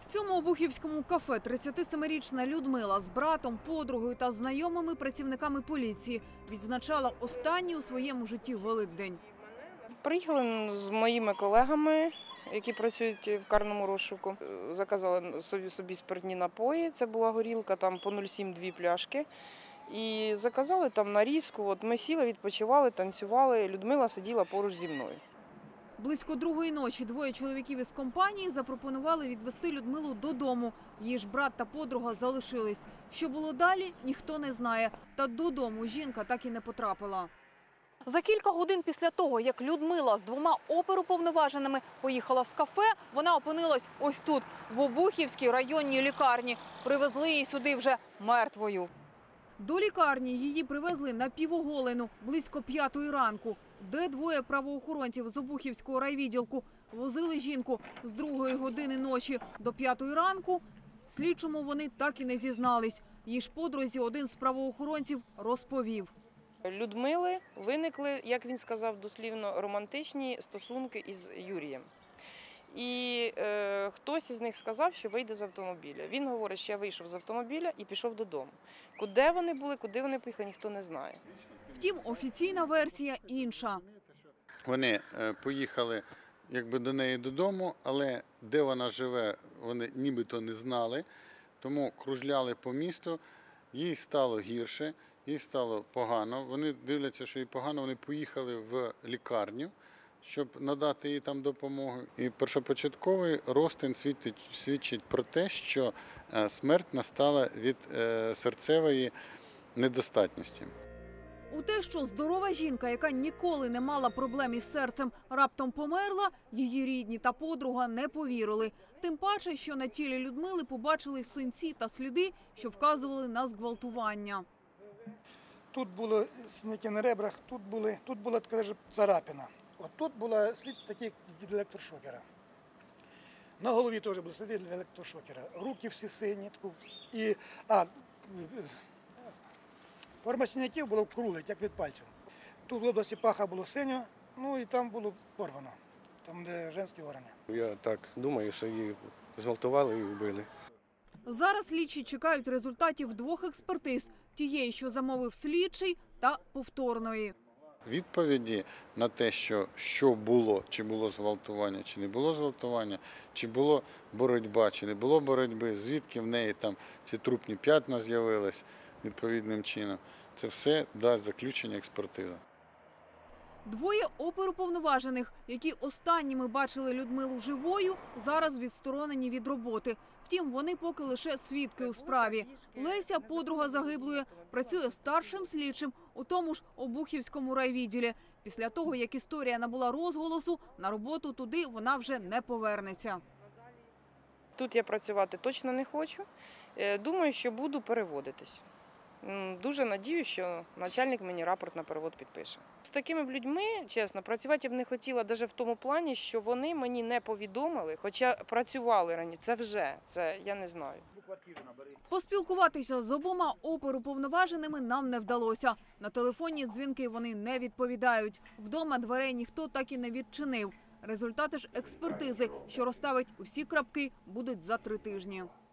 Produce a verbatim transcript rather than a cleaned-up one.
В цьому обухівському кафе тридцятисемирічна Людмила з братом, подругою та знайомими працівниками поліції відзначала останній у своєму житті Великдень. Приїхали з моїми колегами, які працюють в карному розшуку. Заказали собі, собі спиртні напої, це була горілка, там по нуль сім дві пляшки. І заказали там нарізку, от ми сіли, відпочивали, танцювали, Людмила сиділа поруч зі мною. Близько другої ночі двоє чоловіків із компанії запропонували відвезти Людмилу додому. Її ж брат та подруга залишились. Що було далі, ніхто не знає. Та додому жінка так і не потрапила. За кілька годин після того, як Людмила з двома оперуповноваженими поїхала з кафе, вона опинилась ось тут, в Обухівській районній лікарні. Привезли її сюди вже мертвою. До лікарні її привезли напівоголену близько п'ятої ранку, де двоє правоохоронців з Обухівського райвідділку возили жінку з другої години ночі до п'ятої ранку. Слідчому вони так і не зізнались. Її ж подрузі один з правоохоронців розповів. Людмили виникли, як він сказав дослівно, романтичні стосунки із Юрієм. І е, хтось із них сказав, що вийде з автомобіля. Він говорить, що я вийшов з автомобіля і пішов додому. Куди вони були, куди вони поїхали, ніхто не знає. Втім, офіційна версія інша. Вони поїхали якби до неї додому, але де вона живе, вони нібито не знали, тому кружляли по місту, їй стало гірше, їй стало погано. Вони дивляться, що їй погано, вони поїхали в лікарню, щоб надати їй там допомогу. І першопочатковий розтин свідчить, свідчить про те, що смерть настала від серцевої недостатності. У те, що здорова жінка, яка ніколи не мала проблем із серцем, раптом померла, її рідні та подруга не повірили. Тим паче, що на тілі Людмили побачили синці та сліди, що вказували на зґвалтування. Тут були синяки на ребрах, тут, були, тут була така ж царапина. От тут була слід такий від електрошокера. На голові теж були сліди від електрошокера. Руки всі сині. І, а, форма синяків була крулить, як від пальців. Тут в області паха було синьо, ну і там було порвано, там де жінські органи. Я так думаю, що її зґвалтували і вбили. Зараз слідчі чекають результатів двох експертиз – тієї, що замовив слідчий, та повторної. Відповіді на те, що, що було, чи було зґвалтування, чи не було зґвалтування, чи було боротьба, чи не було боротьби, звідки в неї там ці трупні п'ятна з'явились відповідним чином, це все дасть заключення експертиза. Двоє оперуповноважених, які останніми бачили Людмилу живою, зараз відсторонені від роботи. Втім, вони поки лише свідки у справі. Леся, подруга загиблої, працює старшим слідчим у тому ж Обухівському райвідділі. Після того, як історія набула розголосу, на роботу туди вона вже не повернеться. Тут я працювати точно не хочу. Думаю, що буду переводитись. Дуже надіюсь, що начальник мені рапорт на перевод підпише. З такими людьми, чесно, працювати я б не хотіла навіть в тому плані, що вони мені не повідомили, хоча працювали раніше. Це вже, це я не знаю. Поспілкуватися з обома оперуповноваженими нам не вдалося. На телефонні дзвінки вони не відповідають. Вдома дверей ніхто так і не відчинив. Результати ж експертизи, що розставить усі крапки, будуть за три тижні.